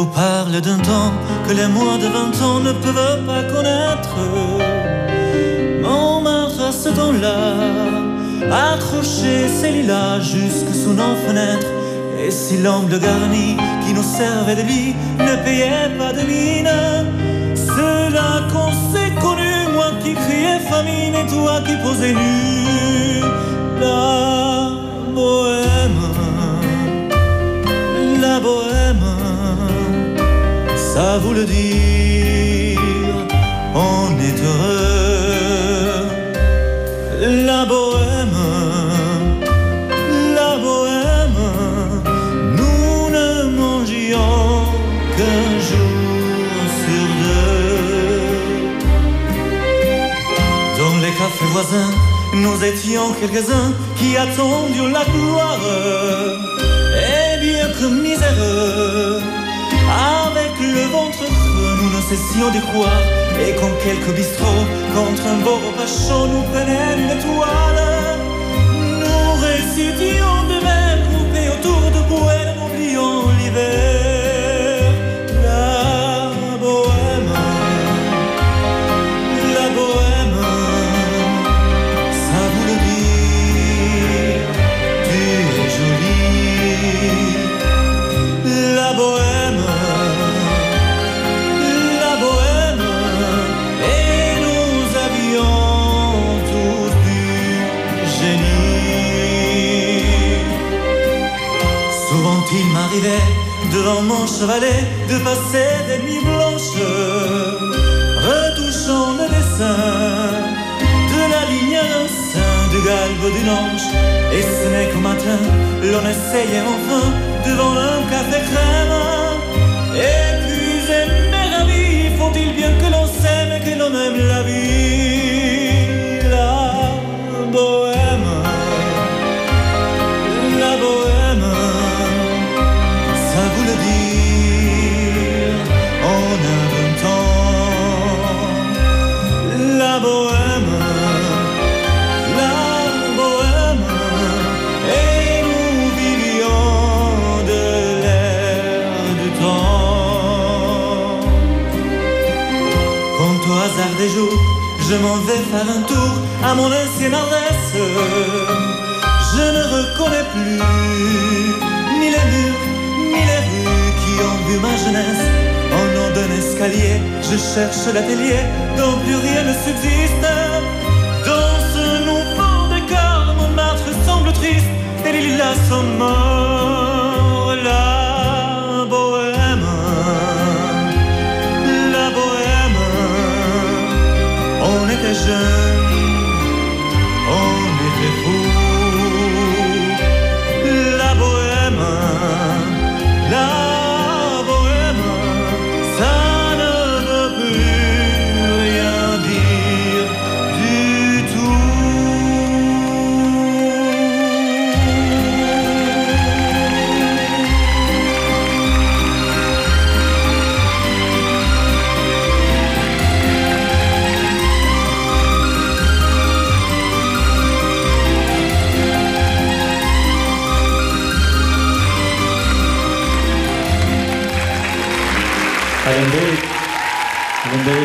parle d'un temps que les moins de 20 ans ne peuvent pas connaître. Montmartre à ce temps-là accrochait ses lilas jusque sous nos fenêtres. Et si l'angle garni qui nous servait de lit ne payait pas de mine, c'est là qu'on s'est connu, moi qui criais famine et toi qui posais nu. La bohème, la bohème, ça vous le dire, on est heureux. La bohème, la bohème, nous ne mangions qu'un jour sur deux. Dans les cafés voisins, nous étions quelques-uns qui attendions la gloire. Et bien que miséreux, avec le ventre creux, nous ne cessions d'y croire. Et comme quelques bistrots, contre un beau repas chaud, nous prenaient une étoile. Nous récitions de vers groupés autour de bouelles, en oubliant l'hiver. La bohème, la bohème, ça vous le dit, tu es jolie. La bohème, la bohème, et nous avions tous du génie. Souvent il m'arrivait devant mon chevalet de passer des nuits blanches, retouchant le dessin de la ligne à un sein, du galbe d'une hanche. Et ce n'est qu'au matin, l'on essayait enfin devant un café crème. Épuisé mais ravi, faut-il bien que l'on s'aime et que l'on aime la vie. La bohème, la bohème, ça vous le dire, on a 20 ans. La bohème, la bohème, et nous vivions de l'air du temps. Quand au hasard des jours, je m'en vais faire un tour à mon ancienne adresse, je ne reconnais plus ni les murs, ni les rues qui ont vu ma jeunesse. Au nom d'un escalier, je cherche l'atelier dont plus rien ne subsiste. Dans ce nouveau décor, Montmartre semble triste et les lilas sont morts. La bohème, la bohème, on était jeunes, on était fous. La bohème, la bohème, ça ne veut plus rien dire du tout. Alan Berry.